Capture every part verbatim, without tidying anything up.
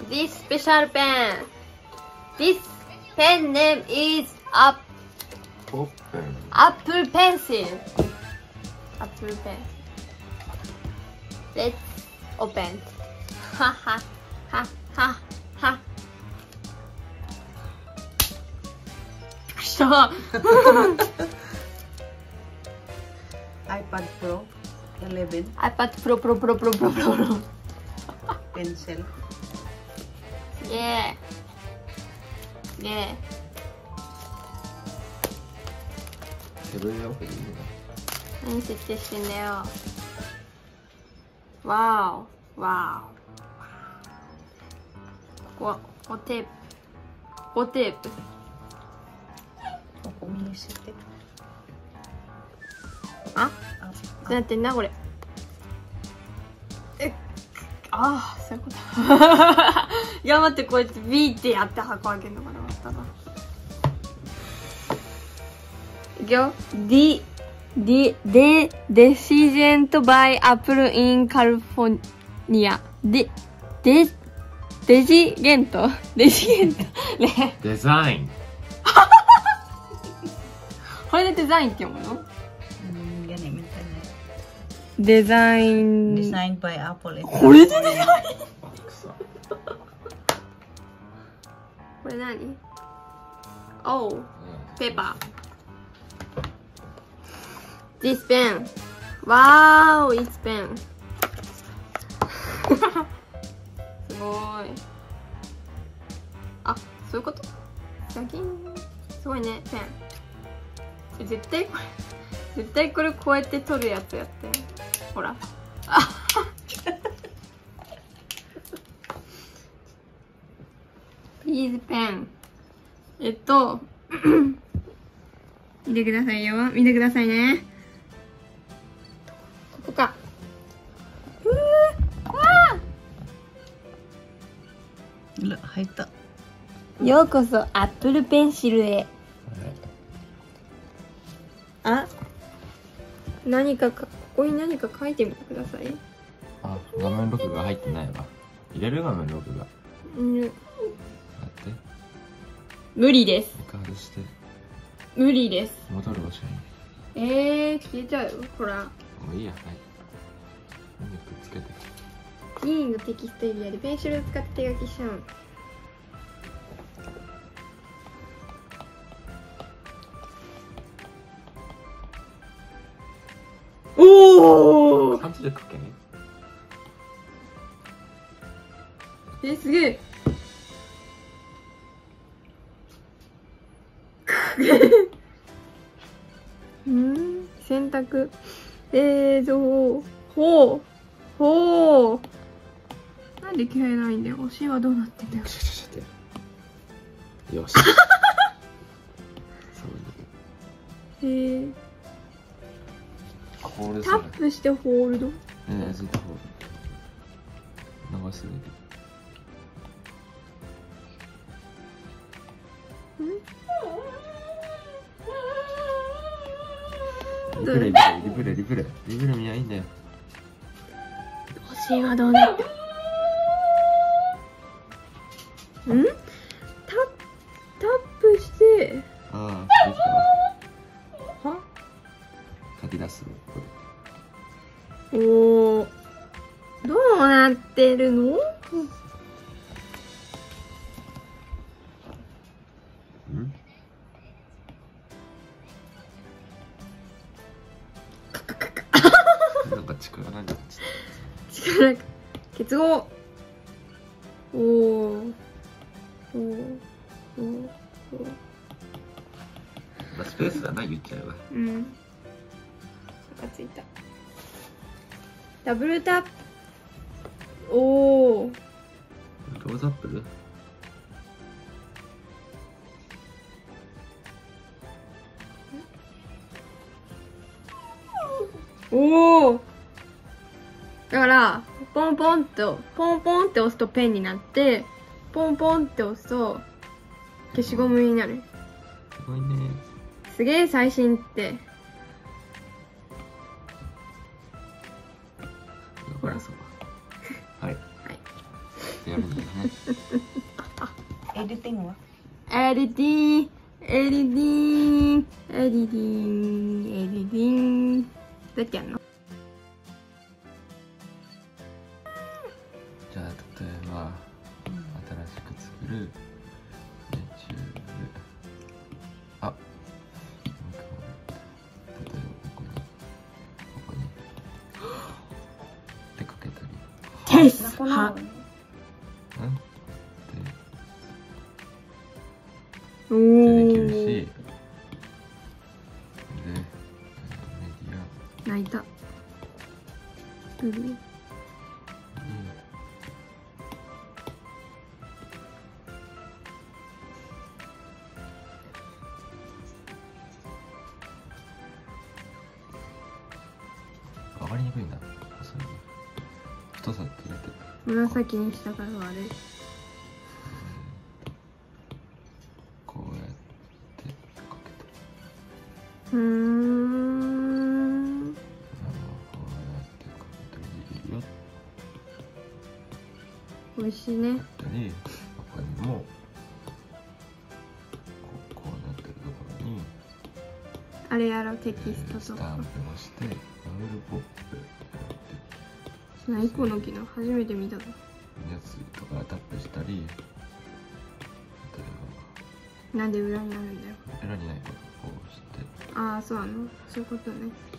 this special pen. This pen name is up Open. Apple Pencil. Apple Pencil. Let's open. Ha ha ha ha ha. くそ。 iPad Pro eleven iPad Pro Pro Pro Pro Pro Pro Pro. pencil. Yeah. Yeah. セブンアップでいいのか。 何設定してんだよ。わーお。わーお。ここ、ここテープ。ここテープ。 ここ見せて。 あ、 あ、 どうなってんだこれ。え、ああ、そういうこと。頑張ってこうやってビーってやって箱開けるのかな、またな。いくよ。D、D、D、Decision by Apple in California。で、で、デジゲントデジゲントね。 デザイン。 これでデザインって読むの？ Hmm, ganyan minta na. デザイン。 Designed by Apple. これでデザインこれ何？おう、ペーパー。This pen. Wow, it's pen. すごい。あ、そういうこと？ジャキン。すごいね、ペン。絶対これ、絶対これこうやって取るやつやって。ほら。あPlease pen。えっと、見てくださいよ。見てくださいね。ここか。うーわー Wala, hayta. ようこそアップルペンシルへ。あ、何かか、ここに何か書いてみてください。 あ、画面録画入ってないわ。入れる画面録画。 うん、 やって。 無理です。 カードして。 無理です。 戻る場所に。 えー、消えちゃうよ。ほら。 もういいや、はい。何くっつけて。 リーディングテキストエリアでペンシルを使って手書きしちゃう。おお。 漢字で書けね。 え、すげえ。うん、選択。映像。ほう。ほう。なんで消えないんだよ。推しはどうなってんだよ。 よし。そうへえ。 これタップしてホールド。 ねえ、ずっとホールド。流すリプレイ、リプレイ、リプレイ、リプレイ、リプレイ見りゃいいんだよ。 推しはどうなってん？タタップして。 ああ、できたわ。 は？ 書き出す。 おお。どうなってるの？ うんなんか力なんじゃない力結合。おお。おお。おお。 スペースだな、言っちゃえば。 うん。差がついた。ダブルタップ。おお。 ローズアップル？ おお。だからポンポンとポンポンって押すとペンになって、ポンポンって押すと消しゴムになる。 すごいね。 すげえ最新って。 ほらそう。はい。 はい。 てやるんだよね。 エディティングはエディティングエディティングエディティングエディティングどうやってやんの？ じゃあ例えば新しく作る YouTube。 あ、例えばここにここにってかけたり、 テスなくなるうんでおでできるし、 ーで、えーメディ泣いたブルーアにわかりにくいんだ。細いね。太さって入れて、 紫にしたから悪い。 こうやってかけて、 うーんこうやってかけたりできるよ。 美味しいね。 だったり、他にもこう、こうなってるところにあれやろテキえーストとかスタンプを押してダブルポップや何個の機能初めて見たぞ。 つとかタップしたり、例えなんで裏になるんだよ。 ば裏にないことをこうして、 ああそうなのそういうことね。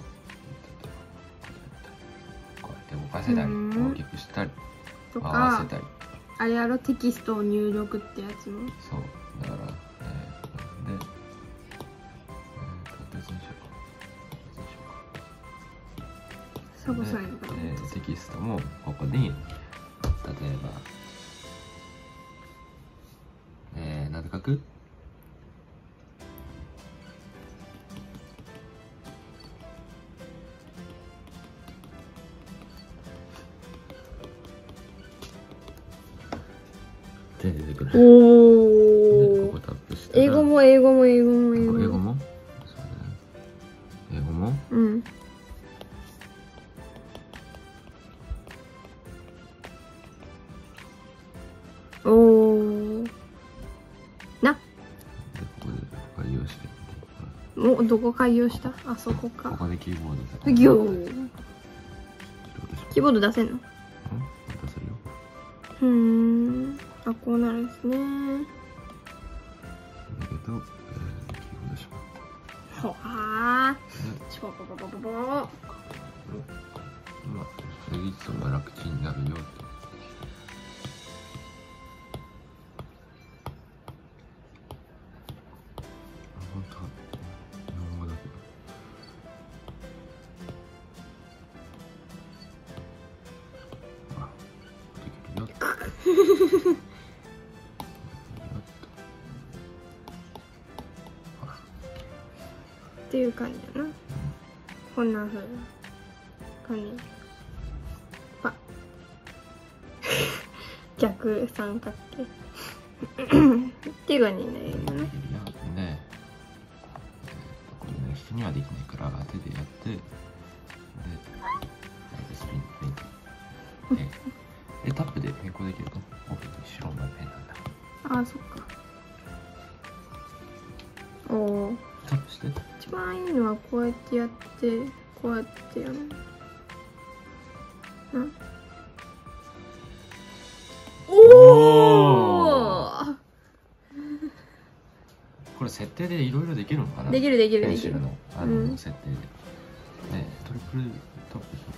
こうやって動かせたりうん大きくしたりと回かせたり、 あれやろテキストを入力ってやつも。 そうだから、えー、なんで、えー、と別にしようか別にしようかサボさんやからで、えーテキストもここに例えばえー、なんて書く？で出てくる。でおおここタップしたら英語も英語も英語も英語も英語もそうだね。英語もうんおおなでここで開業してもうどこ開業した？あそこか。 ここでキーボードでギョーどうでしょうキーボード出せんの？ うん出せるよ。 うーんあこうなるんですね。 だけど、えー、キーボードしまっほわた。でーチポポポポポポまあ、それいつも楽ちんになるよって。本当は日本語だけど。あ、できるよ。 っていう感じやな。こんな風な感じ。パッ逆三角形っていう感じになるよね。 できるよ。で、これね、人にはできないから手でやって、で、スピン、ペン。で、でタップで変更できるの。オフに白のペンなんだ。 ああそっか。おおタップして。 一番いいのはこうやってやってこうやってやるな。おおこれ設定でいろいろできるのかな。 できるできるできるペンシルのあの、 うん設定で。ね、トリプルタップで。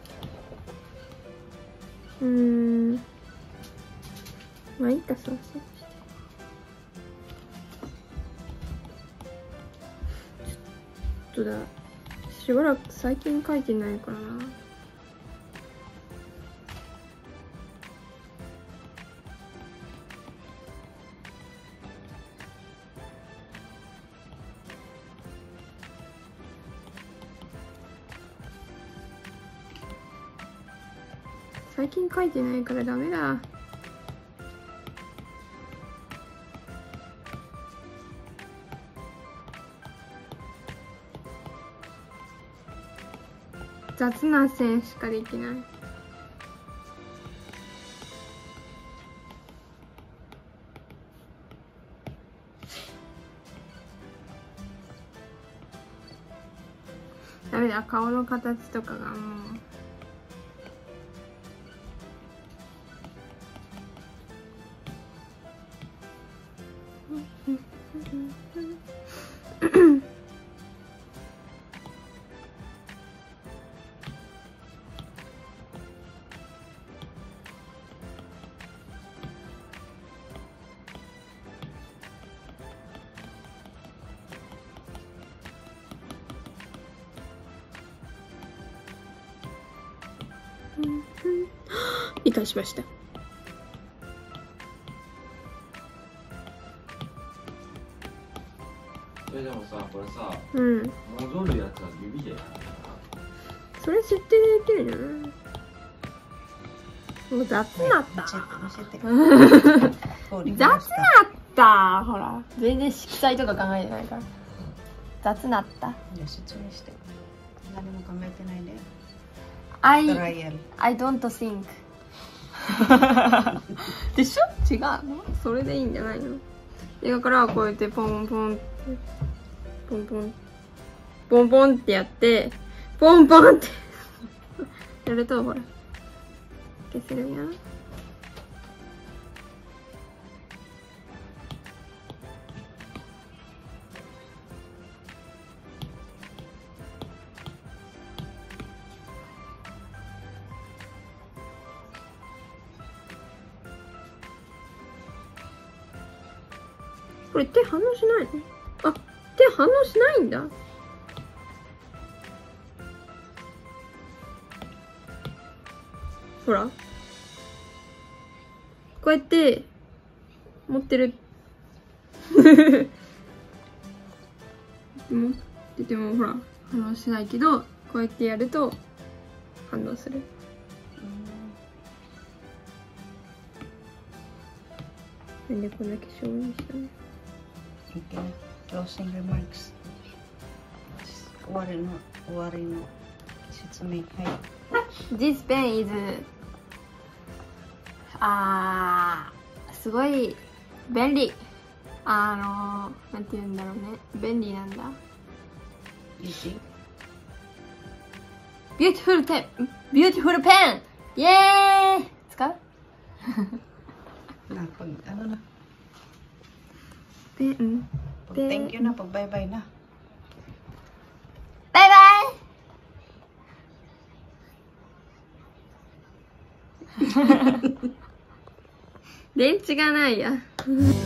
うーんまあいいかそうそうちょっとだしばらく最近書いてないからな。最近書いてないからダメだ。雑な線しかできない。 ダメだ、顔の形とかがもう理解しました。 え、でもさ、これさ、 うん。 戻るやつは指でやる。 それ設定できるじゃない。もう雑になった。雑になった。ほら、全然色彩とか考えてないから。雑になった。 じゃあ説明して。何も考えてないで。 I, トライアル。 I don't think でしょ。違うの。それでいいんじゃないの。だからこうやってポンポンってポンポンポンポンってやってポンポンってやるとほら消せるやん。これ手反応しないの？あ、手反応しないんだ。ほら。こうやって持ってる。持っててもほら反応しないけど、こうやってやると反応する。なんでこんな化粧にしたの ？Okay. Closing remarks. 終わりの終わりの説明。はい。 This pen is あーすごい便利。あのなんて言うんだろうね。便利なんだ。 Easy. Beautiful pen. Beautiful pen. イエーイ。使う？ な、pag ano na. Pen. Pag thank you na, pag bye bye na. バイバイ電池がないや。